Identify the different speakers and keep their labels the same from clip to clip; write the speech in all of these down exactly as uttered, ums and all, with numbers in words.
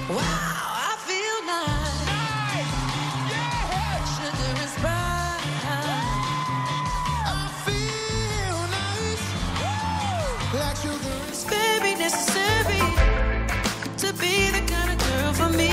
Speaker 1: Wow, I feel nice. Sugar is bright. I feel nice. Like sugar is very necessary to be the kind of girl for me.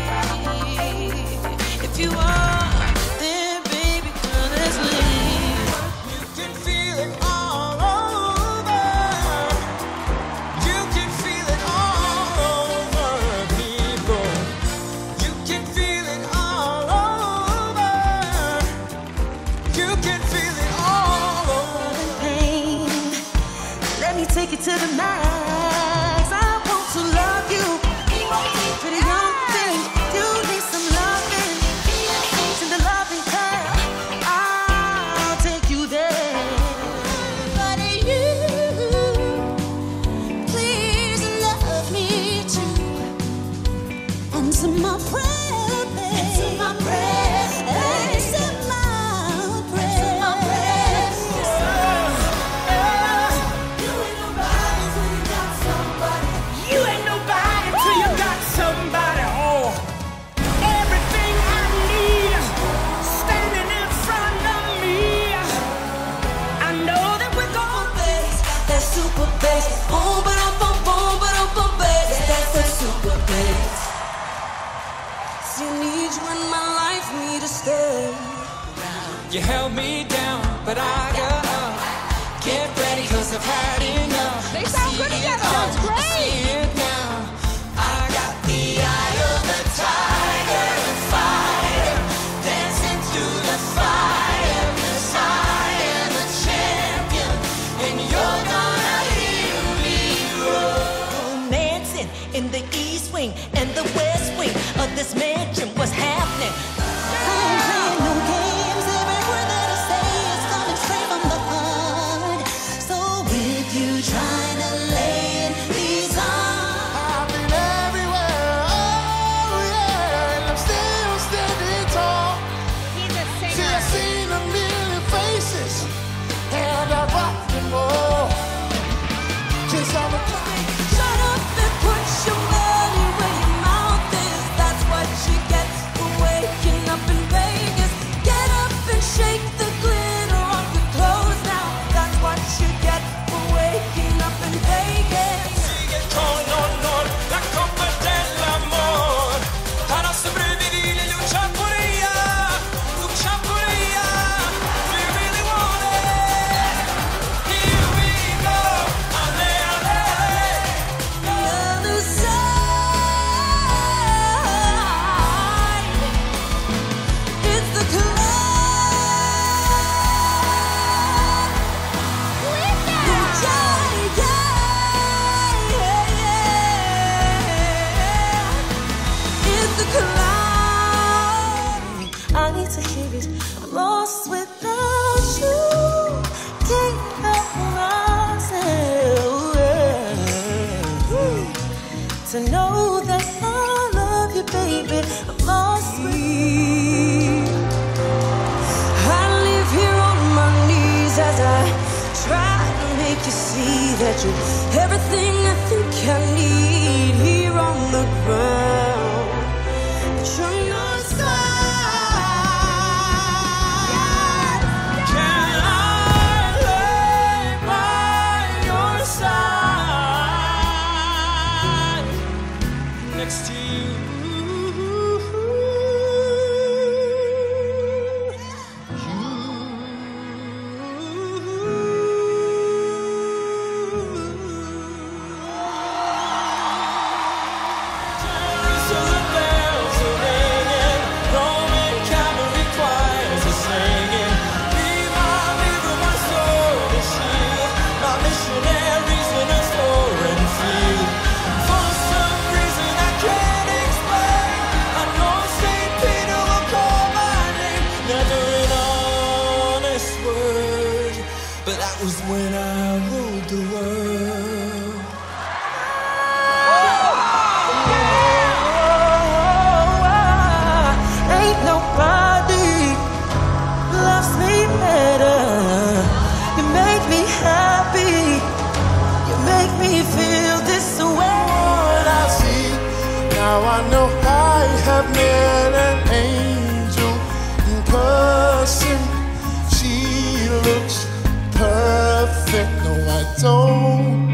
Speaker 1: If you are, then baby girl, let's leave. You can feel it all over. You can feel it all over, people. You can feel it all over. You can feel it all over. Pain. Let me take it to the max. I want to love you. Pretty young thing, you need some loving. To the loving curl, I'll take you there. But you, please love me too. Answer my prayer, babe. Answer my prayer. Answer my prayer. Answer my prayer. You ain't nobody till you got somebody.
Speaker 2: You ain't nobody till you got somebody. Oh, everything I need standing in front of me. I know that we're gonna
Speaker 1: Bass, that super bass. Boom, ba-dum, boom, boom, ba-dum, boom, bass. That's that super bass. See, need you in my life, need to stay.
Speaker 2: You held me down, but I got up. Get ready, cause I've had enough.
Speaker 3: They sound good together. That's great.
Speaker 2: I see it now. I got the eye of the tiger, the fighter, dancing through the fire. 'Cause I am the champion, and you're gonna hear me roar.
Speaker 1: Romancing in the east wing and the west wing of this mansion. What's happening? No games, every word that I say is coming straight from the heart. So with you trying to lay in these arms,
Speaker 4: I've been everywhere, oh yeah, and I'm still standing tall.
Speaker 3: He's a
Speaker 4: See,
Speaker 3: singer.
Speaker 4: I've seen a million faces, and I rock them all. 'Cause I'm a
Speaker 1: shut up and put your money where your mouth is. That's what you get for waking up in Vegas. Get up and shake the glitter off your clothes now. That's what you get for waking up in Vegas.
Speaker 2: Sigue con honor la copa del amor. Para sobrevivir y luchar por ella, luchar por ella. We really want it. Here we go. Ale, ale, ale.
Speaker 1: The other side, it's the club. Yeah, yeah, yeah, yeah. It's the club. I need to hear it. I'm lost without you. Can't help myself. To know that I love you, baby. I'm lost with you. I live here on my knees as I try to make you see that you're everything I think I need here on the ground. But you're not side.
Speaker 2: Can I lay by your side next to you? Jerusalem bells are ringing, Roman cavalry choirs are singing. Be my river, my soul, the shield, my missionaries in a foreign field. For some reason I can't explain.
Speaker 4: know I have met an angel in person. She looks perfect. No, I don't